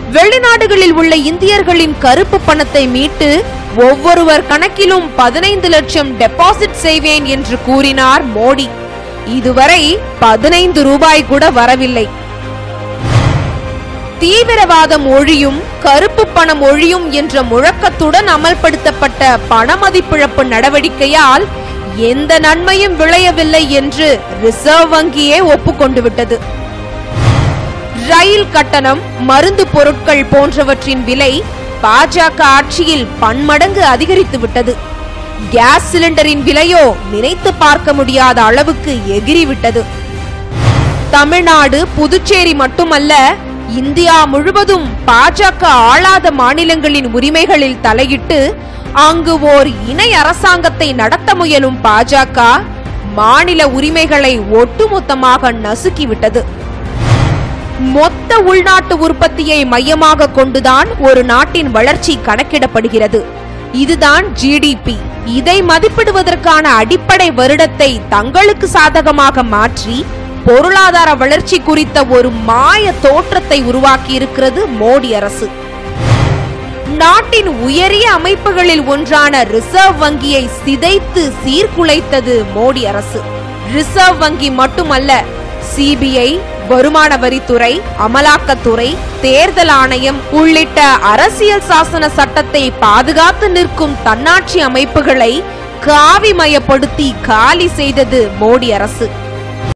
வெளிநாடுகளில் உள்ள இந்தியர்களின் கருப்பு பணத்தை மீட்டு ஒவ்வொருவர் கணக்கிலும் 15 லட்சம் டெபாசிட் செய்வேன் என்று கூறினார் மோடி. இதுவரை 15 ரூபாய் கூட வரவில்லை. தீவிரவாதம் ஒழியும், கருப்பு பணம் ஒழியும் என்ற முழக்கத்துடன் அமல்படுத்தப்பட்ட பணமதிப்பிழப்பு நடவடிக்கையால் எந்த நன்மையும் விளையவில்லை என்று ரிசர்வ் வங்கியே ஒப்புக்கொண்டு விட்டது. ரயில் கட்டணம், மருந்து பொருட்கள் போன்றவற்றின் விலை பாஜக ஆட்சியில் பன்மடங்கு அதிகரித்து விட்டது. கேஸ் சிலிண்டரின் விலையோ நினைத்து பார்க்க முடியாத அளவுக்கு எகிரிவிட்டது. தமிழ்நாடு, புதுச்சேரி மட்டுமல்ல, இந்தியா முழுவதும் பாஜக ஆளாத மாநிலங்களின் உரிமைகளில் தலையிட்டு அங்கு ஓர் இணை அரசாங்கத்தை நடத்த முயலும் பாஜக மாநில உரிமைகளை ஒட்டுமொத்தமாக நசுக்கிவிட்டது. மொத்த உள்நாட்டு உற்பத்தியை மையமாக கொண்டுதான் ஒரு நாட்டின் வளர்ச்சி கணக்கிடப்படுகிறது. இதுதான் ஜிடிபி. இதை மதிப்பிடுவதற்கான அடிப்படை வருடத்தை தங்களுக்கு சாதகமாக மாற்றி பொருளாதார வளர்ச்சி குறித்த ஒரு மாய தோற்றத்தை உருவாக்கி இருக்கிறது மோடி அரசு. நாட்டின் உயரிய அமைப்புகளில் ஒன்றான ரிசர்வ் வங்கியை சிதைத்து சீர்குலைத்தது மோடி அரசு. ரிசர்வ் வங்கி மட்டுமல்ல, சிபிஐ, வருமான வரித்துறை, அமலாக்கத்துறை, தேர்தல் ஆணையம் உள்ளிட்ட அரசியல் சாசன சட்டத்தை பாதுகாத்து நிற்கும் தன்னாட்சி அமைப்புகளை காவிமயப்படுத்தி காலி செய்தது மோடி அரசு.